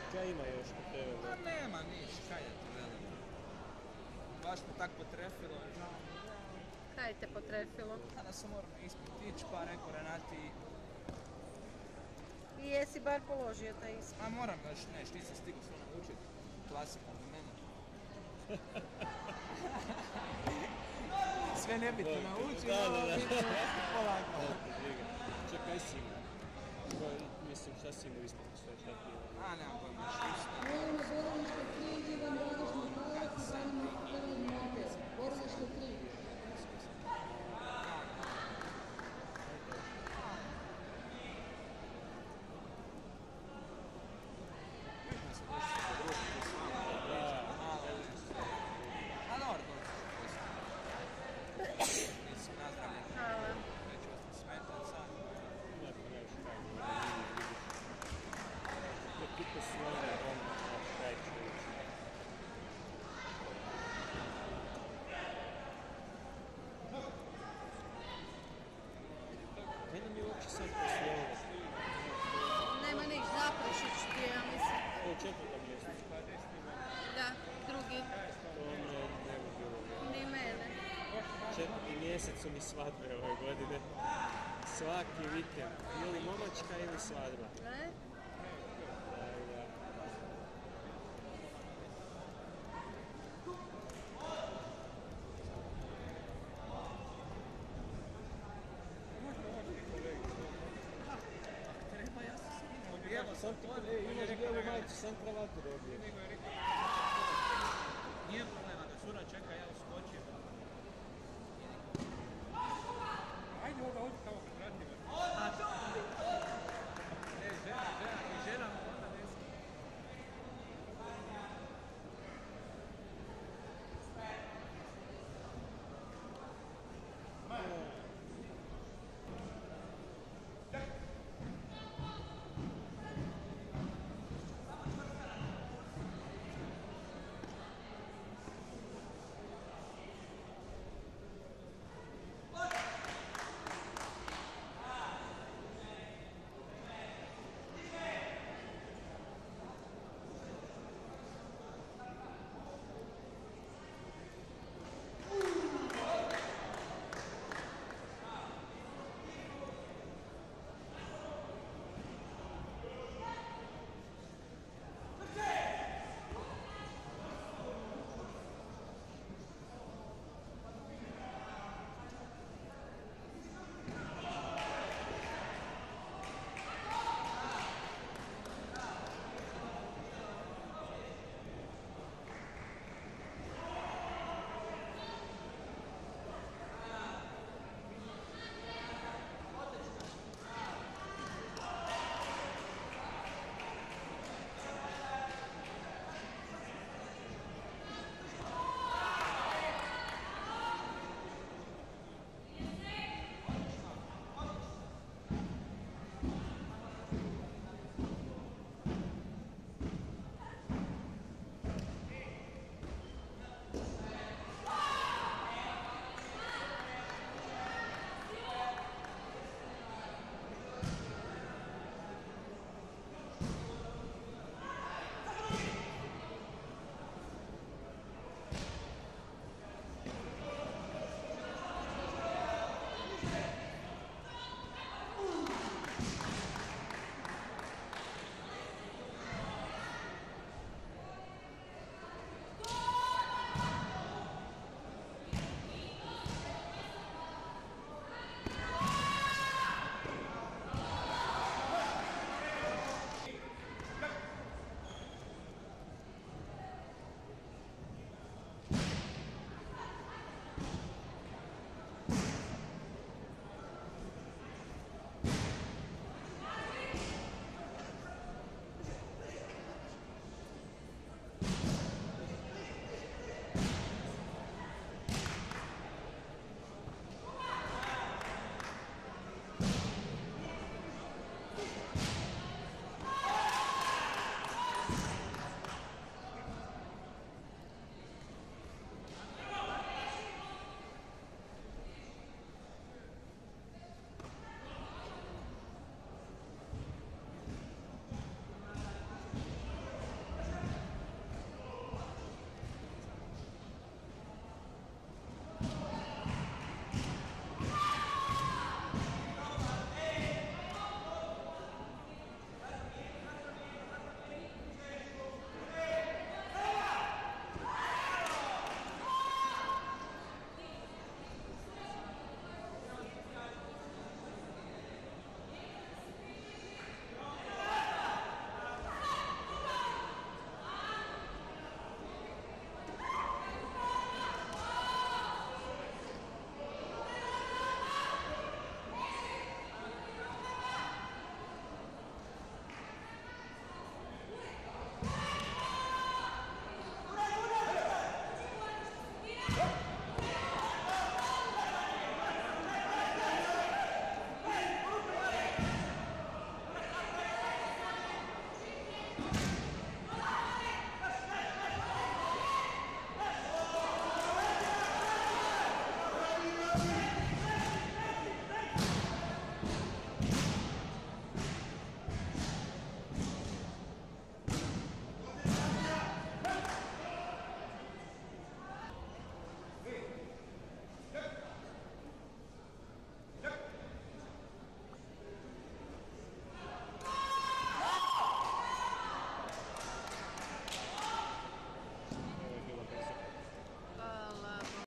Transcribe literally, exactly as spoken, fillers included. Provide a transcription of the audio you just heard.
Kaj ima još kod tebe? Pa nema niš, kaj da ti velim. Baš me tak potrefilo, žao. Kaj te potrefilo? Kada sam moram ispit ići, pa rekao Renati... I jesi bar položio taj ispit? A moram još neš, nisam stigao sve naučiti. Klasika za mene. Sve ne biti naučio, ali biti polako. Čekaj, kaj si ima? Mislim, šta si ima ispod sve, šta ti ima? A, nemam pojma, što Vojno Boroničko tri, Ivan Radišno Palac, Sandri Ivan Mladen, Boroničko tri. A dobro, nisam nazdravljen. Hvala. Neću vas ne smetan sad. Ne, pa ne, šta je. Ekipe su one, on, kaj će reći. Mene mi uopće sad poslije ovo. Nema niš, zaprašit ću ti, ja mislim. To je četvrta mjesto. Da, drugi. To mi je ne bi bilo. Ni mene. Četvrti mjesec su mi svadbe ove godine. Svaki vikend. Ili momačka ili svadba. E? Da, da. Treba, ja sam skinuo bijelo. Sam ti, e, imaš bijelu majicu, sam kravatu dobio. Nego je rekao, nije problema da Sura čeka, ja uskočim. Ajde, ovdje, ovdje, kao